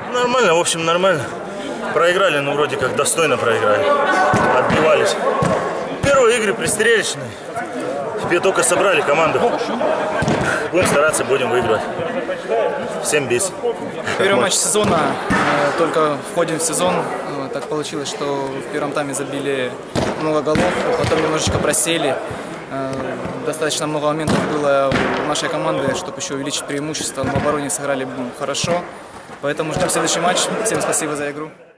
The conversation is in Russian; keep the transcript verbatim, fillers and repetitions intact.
Нормально, в общем, нормально. Проиграли, ну вроде как достойно проиграли. Отбивались. Первые игры пристрелочные. Теперь только собрали команду. Будем стараться, будем выигрывать. Всем бис. Первый матч сезона. Только входим в сезон. Так получилось, что в первом тайме забили много голов, потом немножечко просели. Достаточно много моментов было у нашей команды, чтобы еще увеличить преимущество. Но в обороне сыграли хорошо. Поэтому ждем следующий матч. Всем спасибо за игру.